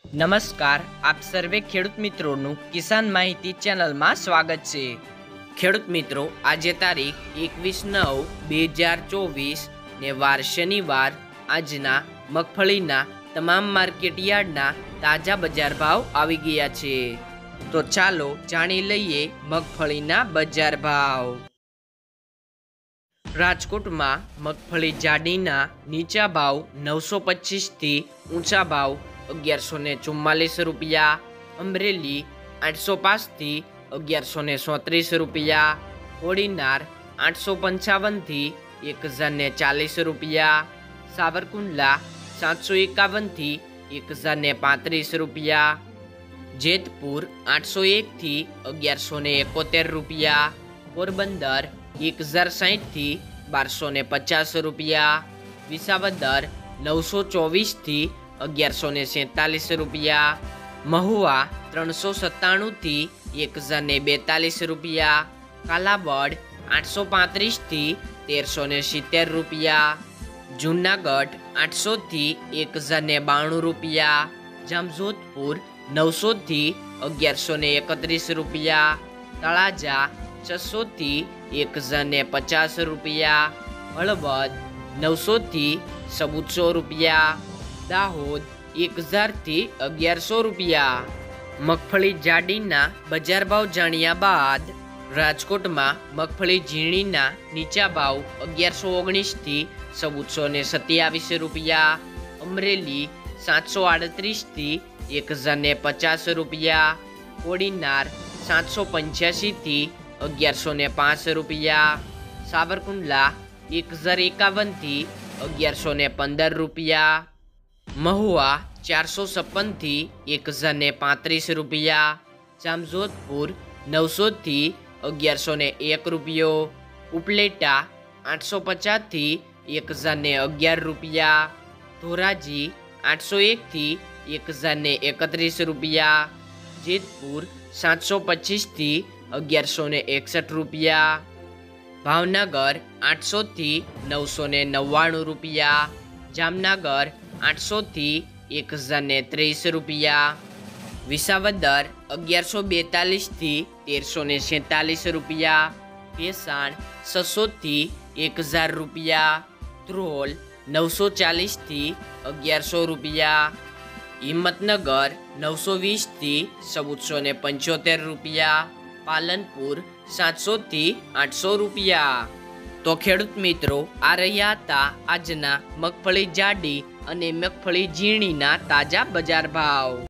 નમસ્કાર, આપ સર્વે ખેડૂત મિત્રોનું કિસાન માહિતી ચેનલમાં સ્વાગત છે। ખેડૂત મિત્રો, આજે તારીખ 21/9/2024 ને વાર શનિવાર। આજના મગફળીના તમામ માર્કેટ યાર્ડના તાજા બજાર ભાવ આવી ગયા છે। તો ચાલો જાણી લઈએ મગફળીના બજાર ભાવ। રાજકોટમાં મગફળી જાડીના નીચા ભાવ 925 થી ઊંચા ભાવ 1144 રૂપિયા। અમરેલી 805 થી 1137 રૂપિયા। કોડીનાર 855 થી 1040 રૂપિયા। સાવરકુંડલા 751 થી 1035 રૂપિયા। જેતપુર 801 થી 1171 રૂપિયા। પોરબંદર 1060 થી 1250 રૂપિયા। વિસાવદર 924 થી 1147 રૂપિયા। મહુવા 397 થી 1042 રૂપિયા। કાલાબડ 835 થી 1370 રૂપિયા। જૂનાગઢ 800 થી 1092 રૂપિયા। જામજોધપુર 900 થી 1131 રૂપિયા। તળાજા 600 થી 1050 રૂપિયા। હળવદ 900 થી 1400 રૂપિયા। દાહોદ 1000 થી 1100 રૂપિયા। મગફળી જાડીના બજાર ભાવ જાણ્યા બાદ રાજકોટમાં મગફળી ઝીણીના નીચા ભાવ 1119 થી 1427 રૂપિયા। અમરેલી 738 થી 1050 રૂપિયા। કોડીનાર 785 થી 1105 રૂપિયા। સાવરકુંડલા 1051 થી 1115 રૂપિયા। મહુવા 456 થી 1035 રૂપિયા। જામજોધપુર 900 થી 1101 રૂપિયો। ઉપલેટા 850 થી 1011 રૂપિયા। ધોરાજી 801 થી 1031 રૂપિયા। જેતપુર 725 થી 1161 રૂપિયા। ભાવનગર 800 થી 999 રૂપિયા। જામનગર 800 થી 1030 રૂપિયા। વિસાવદર 1142 થી 1347 રૂપિયા। ભેસાણ 600 થી 1000 રૂપિયા। ધ્રોલ 940 થી 1100 રૂપિયા। હિંમતનગર 920 થી 1475 રૂપિયા। પાલનપુર 700 થી 800 રૂપિયા। તો ખેડૂત મિત્રો, આ રહ્યા હતા આજના મગફળી જાડી અને મગફળી ઝીણીના તાજા બજાર ભાવ।